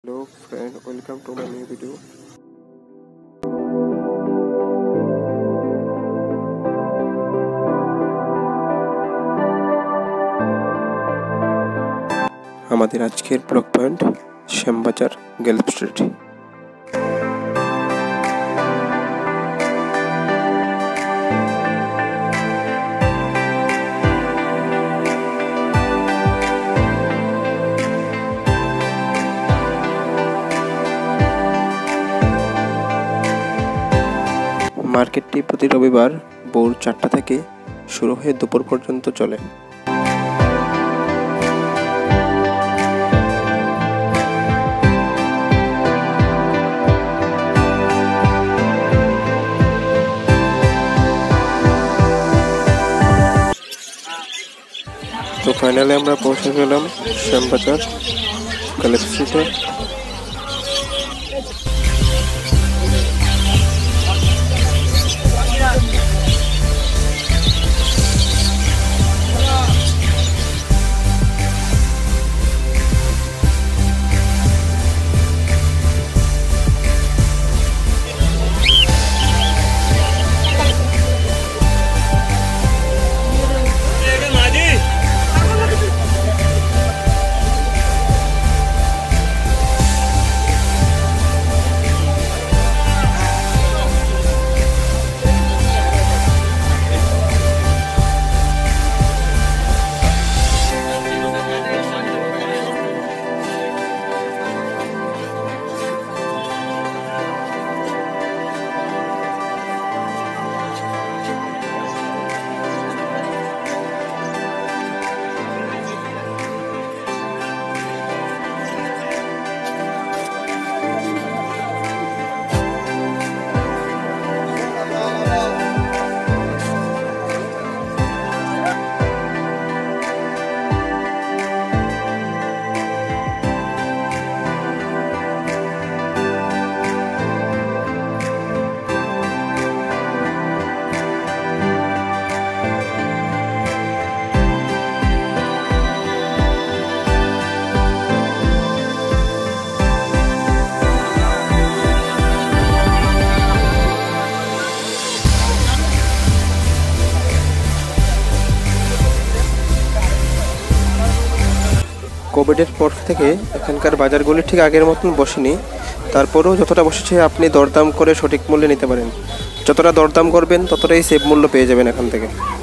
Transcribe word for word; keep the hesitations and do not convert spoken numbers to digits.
Hello friend, welcome to my new video. আমাদের আজকের blog point Shyambazar Galiff street. মার্কেটটি প্রতি রবিবার ভোর চারটা থেকে শুরু হয়ে দুপুর পর্যন্ত চলে। তো ফাইনালি আমরা পৌঁছে গেলাম শ্যামবাজার গ্যালপ স্ট্রিটে। কোভিডের পর থেকে এখানকার বাজারগুলি ঠিক আগের মতন বসেনি, তারপরেও যতটা বসেছে আপনি দরদাম করে সঠিক মূল্যে নিতে পারেন। যতটা দরদাম করবেন ততটাই সেভ মূল্য পেয়ে যাবেন এখান থেকে।